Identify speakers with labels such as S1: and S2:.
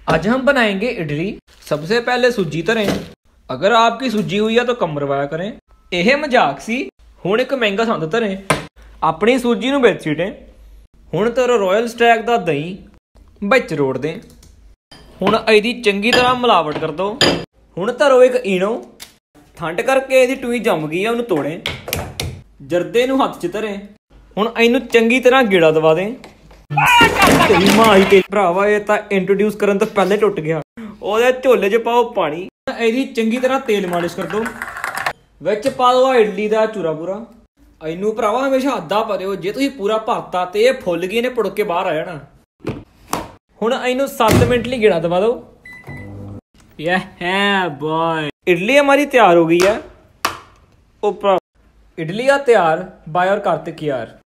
S1: आज हम बनाएंगे इडली। सबसे पहले सूजी धरें। अगर आपकी सूजी हुई है तो कम रवाया करें। यह मजाक सी। हुण एक महंगा संद धरें। अपनी सूजी नूं विच सीटें। हुण धरो रॉयल स्टैग दा दही, विच रोड़ दें। हुण इहदी चंगी तरह मिलावट कर दो। हुण धरो एक ईनो, ठंड करके इहदी टूई जम गई है, उन्हें तोड़ें। जरदे नूं हत्थ च धरें। हुण इहनूं चंगी तरह गेड़ा दवा दें। तेरी मां ही तेरी भरावा, ये तां इंट्रोड्यूस करन तो पहले टुट गया। ओहदे झोले च पाओ पानी। इहदी चंगी तरह तेल मालिश कर दो। विच पा दो इडली दा चूरा पूरा। इनू भरावा हमेशा अद्धा भरियो, जे तुसीं पूरा भरता तो ये फुल गई ने, पुड़क के बाहर आ जाना। हुण इनू 7 मिनट लिए गेड़ा दबा दो। बॉय, इडली हमारी तैयार हो गई है। इडली आ तैयार। बाय और कार्तिक यार।